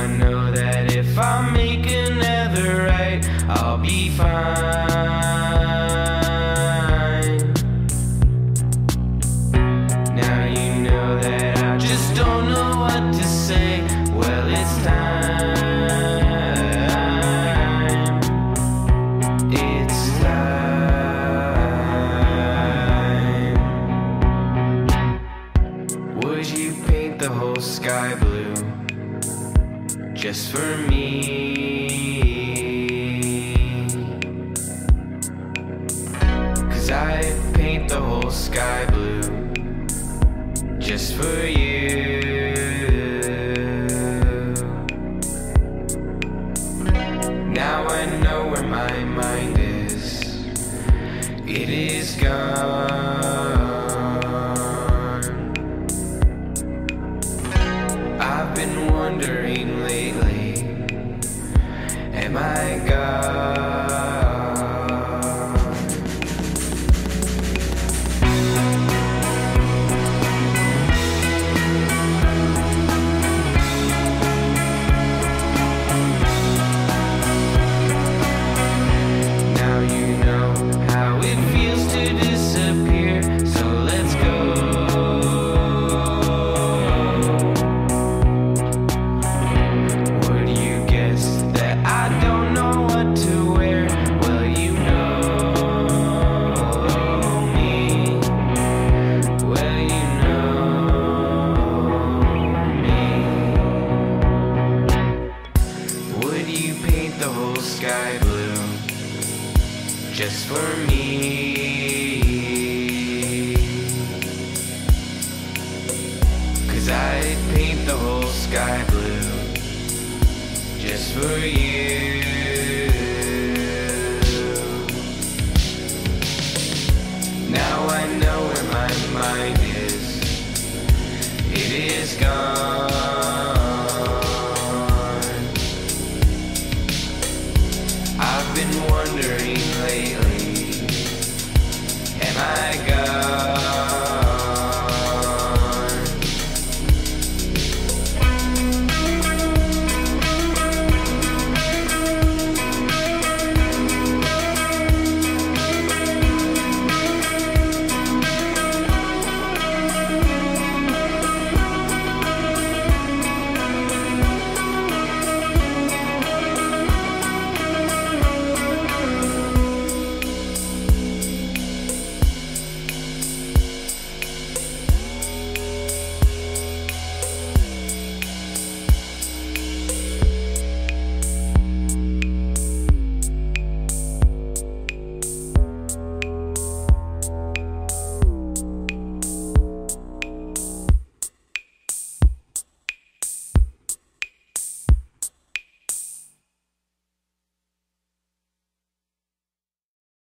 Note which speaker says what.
Speaker 1: I know that if I make another right, I'll be fine. Now you know that I just don't know what to say. Well, it's time. It's time. Would you paint the whole sky blue just for me? 'Cause I'd paint the whole sky blue just for you. Now I know where my mind is. It is gone. I've been wondering lately, am I gone? Now you know how it feels to disappear, so let's go. Would you guess that I don't know what to wear? Well, you know me. Well, you know me. Would you paint the whole sky blue just for me? 'Cause I'd paint the whole sky blue just for you.